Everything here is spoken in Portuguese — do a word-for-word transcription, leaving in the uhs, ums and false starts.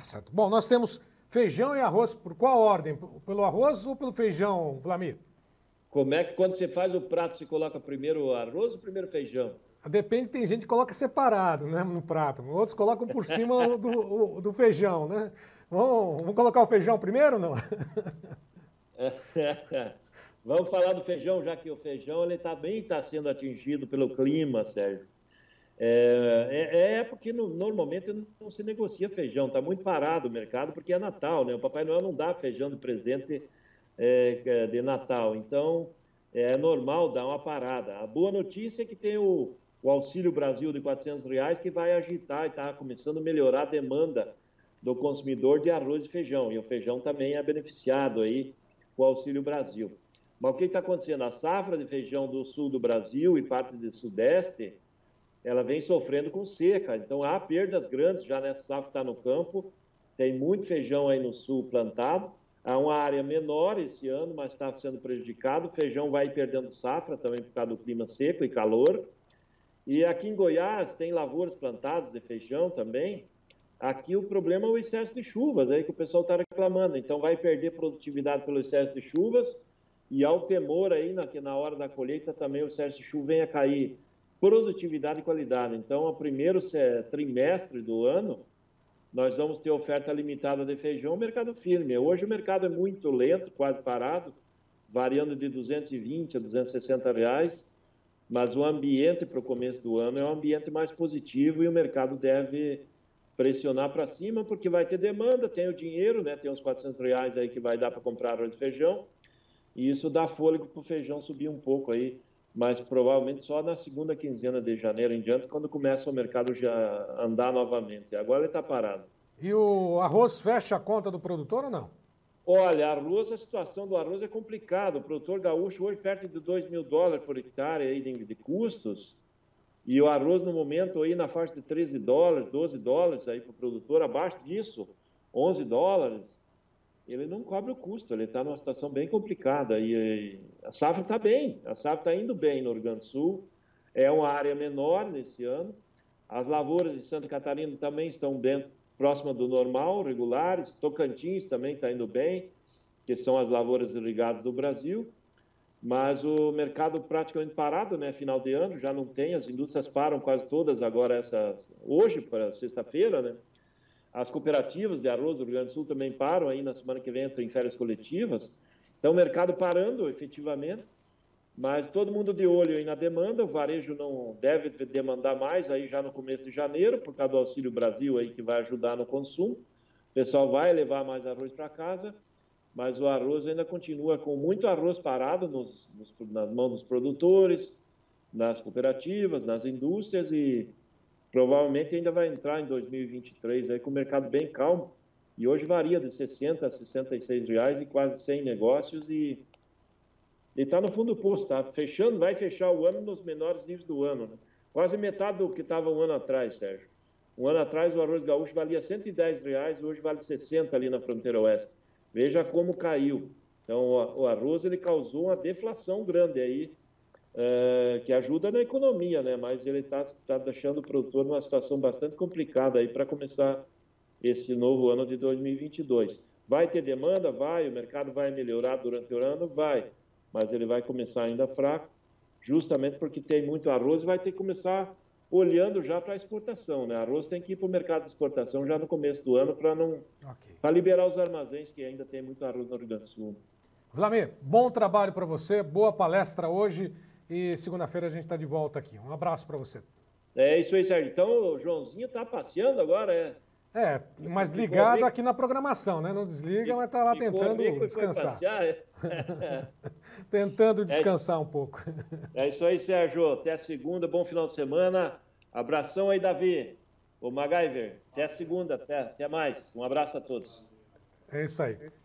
certo. Bom, nós temos feijão e arroz. Por qual ordem? Pelo arroz ou pelo feijão, Vlamir? Como é que quando você faz o prato, você coloca primeiro o arroz ou primeiro o feijão? Depende, tem gente que coloca separado, né, no prato. Outros colocam por cima do, do feijão, né? Vamos, vamos colocar o feijão primeiro ou não? Vamos falar do feijão, já que o feijão ele também está sendo atingido pelo clima, Sérgio. É, é, é porque no, normalmente não se negocia feijão, está muito parado o mercado, porque é Natal, né? O Papai Noel não dá feijão de presente é, de Natal, então é normal dar uma parada. A boa notícia é que tem o, o Auxílio Brasil de quatrocentos reais que vai agitar e está começando a melhorar a demanda do consumidor de arroz e feijão, e o feijão também é beneficiado aí com o Auxílio Brasil. Mas o que está acontecendo? A safra de feijão do sul do Brasil e parte do sudeste, ela vem sofrendo com seca, então há perdas grandes já nessa safra que está no campo, tem muito feijão aí no sul plantado, há uma área menor esse ano, mas está sendo prejudicado, o feijão vai perdendo safra também por causa do clima seco e calor, e aqui em Goiás tem lavouras plantadas de feijão também, aqui o problema é o excesso de chuvas, aí que o pessoal está reclamando, então vai perder produtividade pelo excesso de chuvas, e há o temor aí na, que na hora da colheita também o excesso de chuva venha a cair produtividade e qualidade. Então, no primeiro trimestre do ano, nós vamos ter oferta limitada de feijão, mercado firme. Hoje o mercado é muito lento, quase parado, variando de duzentos e vinte a duzentos e sessenta reais, mas o ambiente para o começo do ano é um ambiente mais positivo e o mercado deve pressionar para cima, porque vai ter demanda, tem o dinheiro, né? Tem uns quatrocentos reais aí que vai dar para comprar arroz e feijão, e isso dá fôlego para o feijão subir um pouco aí, mas provavelmente só na segunda quinzena de janeiro em diante, quando começa o mercado já andar novamente. Agora ele está parado. E o arroz fecha a conta do produtor ou não? Olha, arroz, a situação do arroz é complicada. O produtor gaúcho hoje perto de dois mil dólares por hectare aí de, de custos, e o arroz no momento aí na faixa de treze dólares, doze dólares aí para o produtor, abaixo disso, onze dólares. Ele não cobre o custo, ele está numa situação bem complicada. E, e a safra está bem, a safra está indo bem no Rio Grande do Sul, é uma área menor nesse ano. As lavouras de Santa Catarina também estão bem próximas do normal, regulares. Tocantins também está indo bem, que são as lavouras irrigadas do Brasil. Mas o mercado praticamente parado, né? Final de ano, já não tem, as indústrias param quase todas agora, essas, hoje para sexta-feira, né? As cooperativas de arroz do Rio Grande do Sul também param aí na semana que vem, entram em férias coletivas. Então, o mercado parando, efetivamente, mas todo mundo de olho aí na demanda. O varejo não deve demandar mais aí já no começo de janeiro, por causa do Auxílio Brasil aí que vai ajudar no consumo. O pessoal vai levar mais arroz para casa, mas o arroz ainda continua com muito arroz parado nos, nos, nas mãos dos produtores, nas cooperativas, nas indústrias, e provavelmente ainda vai entrar em dois mil e vinte e três aí com o mercado bem calmo, e hoje varia de sessenta a sessenta e seis reais e quase cem negócios, e está no fundo do poço, tá fechando, vai fechar o ano nos menores níveis do ano, né? Quase metade do que estava um ano atrás, Sérgio. Um ano atrás o arroz gaúcho valia cento e dez reais, hoje vale sessenta ali na fronteira oeste. Veja como caiu. Então o arroz ele causou uma deflação grande aí, É, que ajuda na economia, né? Mas ele está tá deixando o produtor numa situação bastante complicada aí para começar esse novo ano de dois mil e vinte e dois. Vai ter demanda? Vai. O mercado vai melhorar durante o ano? Vai. Mas ele vai começar ainda fraco, justamente porque tem muito arroz e vai ter que começar olhando já para a exportação, né? Arroz tem que ir para o mercado de exportação já no começo do ano para não okay. para liberar os armazéns que ainda tem muito arroz no Rio Grande do Sul. Vlamir, bom trabalho para você, boa palestra hoje. E segunda-feira a gente está de volta aqui. Um abraço para você. É isso aí, Sérgio. Então o Joãozinho está passeando agora, é? É, mas ligado aqui na programação, né? Não desliga, mas está lá tentando descansar. Tentando descansar um pouco. É isso aí, Sérgio. Até a segunda, bom final de semana. Abração aí, Davi. O MacGyver. Até a segunda, até, até mais. Um abraço a todos. É isso aí.